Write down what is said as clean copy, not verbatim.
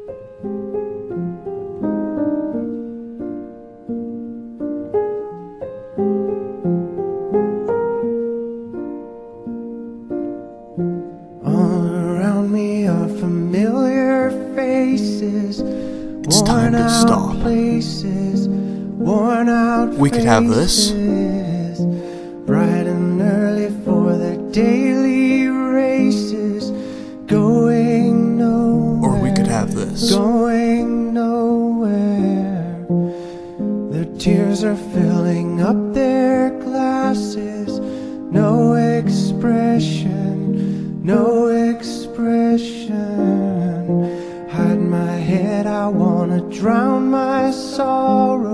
All around me are familiar faces. It's time to stop. Places, worn out We could have this. faces, bright and early for their daily races, going nowhere. Or we could have this. Going nowhere. Their tears are filling up their glasses. No expression, no expression. Hide my head, I wanna drown my sorrow.